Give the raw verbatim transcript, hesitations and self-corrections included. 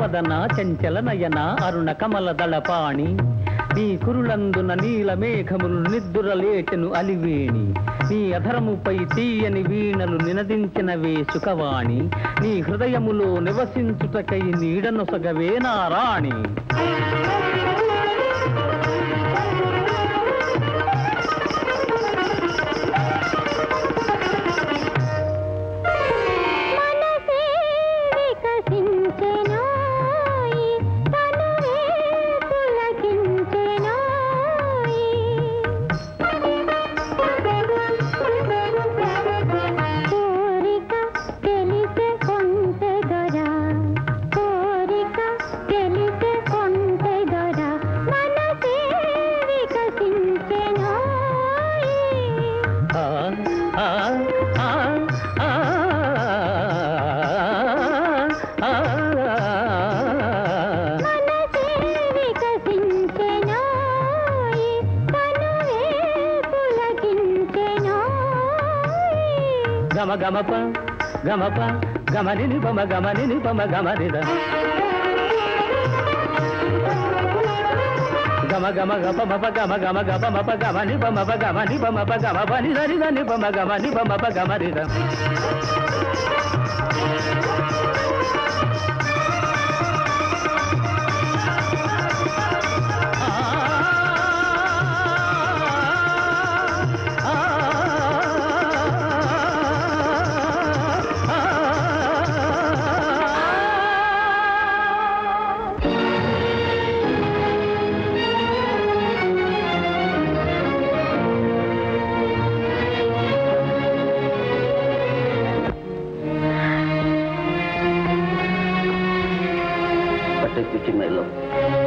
వదన చంచల నయన అరుణ కమల దళపాణి నీ కురులందున నీల మేఘములు నిద్దురలేటెను అలివేణి నీ అధరముపై తీయని వీణలు నినదించినవే సుఖవాణి నీ హృదయములో నివసించుటకై నీడనొసగవే నారాణి. గమ గమప గమప గమని పమ గమని పమ గమనిద గమ గమ గప మప గమ గమ గప మప గమని పమ గమని పమ గమ పని దని దని పమ గమని పమ గమనిద. Take my love.